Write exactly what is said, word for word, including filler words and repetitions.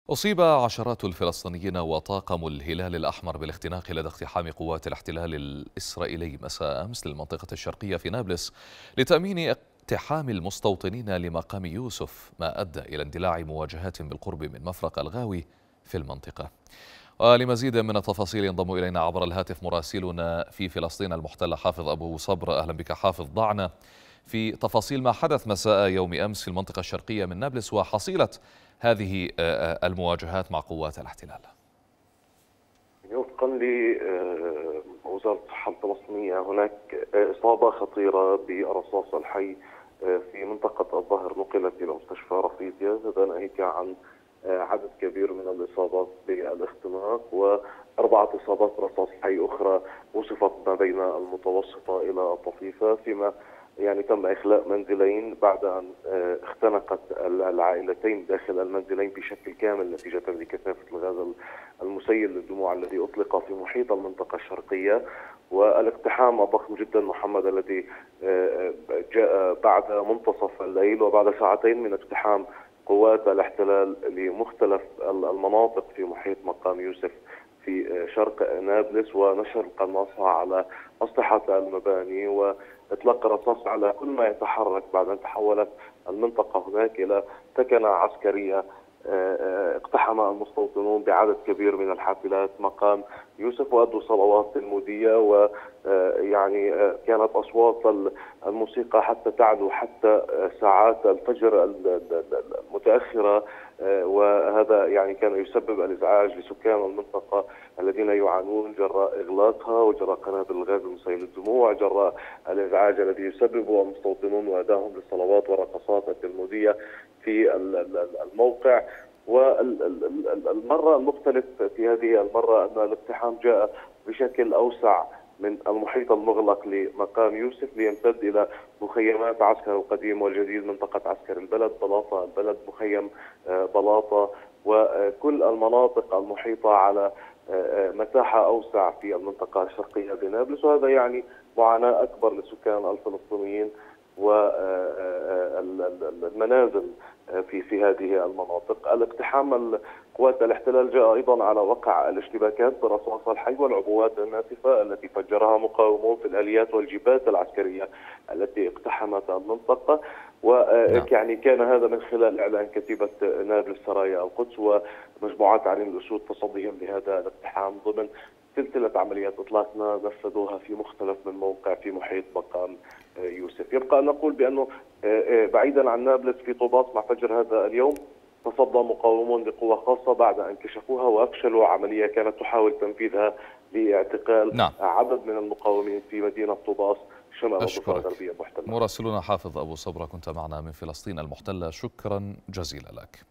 أصيب عشرات الفلسطينيين وطاقم الهلال الأحمر بالاختناق لدى اقتحام قوات الاحتلال الإسرائيلي مساء أمس للمنطقة الشرقية في نابلس لتأمين اقتحام المستوطنين لمقام يوسف، ما أدى إلى اندلاع مواجهات بالقرب من مفرق الغاوي في المنطقة. ولمزيد من التفاصيل ينضم إلينا عبر الهاتف مراسلنا في فلسطين المحتلة حافظ أبو صبر. أهلا بك حافظ. ضعنا في تفاصيل ما حدث مساء يوم أمس في المنطقة الشرقية من نابلس وحصيلة هذه المواجهات مع قوات الاحتلال. وفقا لوزارة الصحة الفلسطينية هناك إصابة خطيرة بالرصاص الحي في منطقة الظهر، نقلت إلى مستشفى رفيديا، هذا ناهيك عن عدد كبير من الإصابات بالاختناق وأربعة إصابات رصاص حي أخرى وصفت ما بين المتوسطة إلى الطفيفة، فيما يعني تم إخلاء منزلين بعد أن اختنقت العائلتين داخل المنزلين بشكل كامل نتيجة لكثافة الغاز المسيل للدموع الذي أطلق في محيط المنطقة الشرقية. والاقتحام الضخم جدا محمد الذي جاء بعد منتصف الليل وبعد ساعتين من اقتحام قوات الاحتلال لمختلف المناطق في محيط مقام يوسف في شرق نابلس، ونشر القناصة على أسطحة المباني وإطلاق الرصاص على كل ما يتحرك، بعد أن تحولت المنطقة هناك إلى تكنة عسكرية. اقتحم المستوطنون بعدد كبير من الحافلات مقام يوسف وأدوا صلوات المودية، ويعني كانت أصوات الموسيقى حتى تعلو حتى ساعات الفجر المتأخرة، وهذا يعني كان يسبب الإزعاج لسكان المنطقة الذين يعانون جراء إغلاقها وجراء قنابل الغاز المسيل للدموع، جراء الإزعاج الذي يسببه المستوطنون وأدائهم للصلوات والرقصات التلمودية في الموقع. والمرة المختلف في هذه المرة أن الاقتحام جاء بشكل أوسع من المحيط المغلق لمقام يوسف ليمتد إلى مخيمات عسكر القديم والجديد، منطقة عسكر البلد، بلاطة البلد، مخيم بلاطة، وكل المناطق المحيطة على مساحة أوسع في المنطقة الشرقية بنابلس، وهذا يعني معاناة أكبر للسكان الفلسطينيين والمنازل في في هذه المناطق. الاقتحام قوات الاحتلال جاء ايضا على وقع الاشتباكات برصاص الحي والعبوات الناسفه التي فجرها مقاومون في الاليات والجيبات العسكريه التي اقتحمت المنطقه، ويعني كان هذا من خلال اعلان كتيبه نابلس سرايا القدس ومجموعات عنين الاسود تصديهم لهذا الاقتحام ضمن سلسلة عمليات إطلاقنا نفذوها في مختلف من موقع في محيط مقام يوسف. يبقى أن نقول بأنه بعيدا عن نابلس في طوباس مع فجر هذا اليوم تصدى مقاومون بقوة خاصة بعد أن كشفوها وأفشلوا عملية كانت تحاول تنفيذها لاعتقال نعم. عدد من المقاومين في مدينة طوباس شمال الضفة أشكرك. الغربية المحتلة. مراسلنا حافظ أبو صبرة كنت معنا من فلسطين المحتلة، شكرا جزيلا لك.